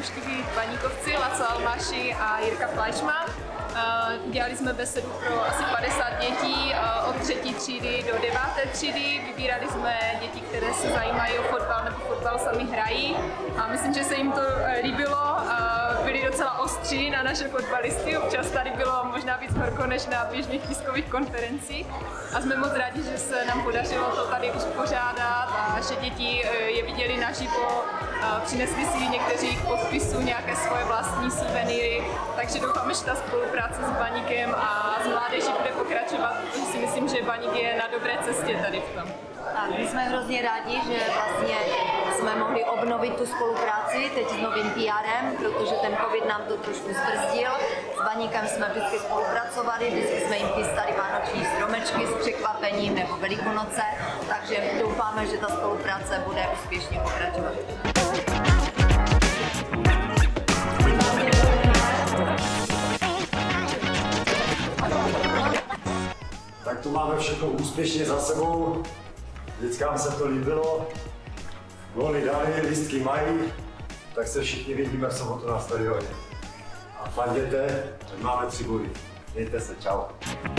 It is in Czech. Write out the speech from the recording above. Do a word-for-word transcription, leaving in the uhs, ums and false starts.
navštíví Baníkovci, Laco Almáši a Jirka Fleischmann. Dělali jsme besedu pro asi padesát dětí od třetí třídy do deváté třídy. Vybírali jsme děti, které se zajímají o fotbal nebo fotbal sami hrají. A myslím, že se jim to líbilo. Byli docela ostří na naše fotbalisty. Občas tady bylo možná víc horko než na běžných tiskových konferencích. A jsme moc rádi, že se nám podařilo to tady uspořádat a že děti je viděli naživo. Přinesli si někteří k podpisu nějaké svoje vlastní suvenýry. Takže doufáme, že ta spolupráce s Baníkem a s mládeží bude pokračovat, protože si myslím, že Baník je na dobré cestě tady v tom. Tak, my jsme hrozně rádi, že vlastně jsme mohli obnovit tu spolupráci teď s novým P R em, protože ten covid nám to trošku zbrzdil. S Baníkem jsme vždycky spolupracovali, vždycky jsme jim chystali vánoční stromečky s překvapením nebo Velikonoce, takže doufáme, že ta spolupráce bude úspěšně pokračovat. Tak to máme všechno úspěšně za sebou. Dětskám se to líbilo. Góly dali, lístky mají, tak se všichni vidíme v sobotu na stadioně. A fanděte, ať máme tři body. Mějte se, čau.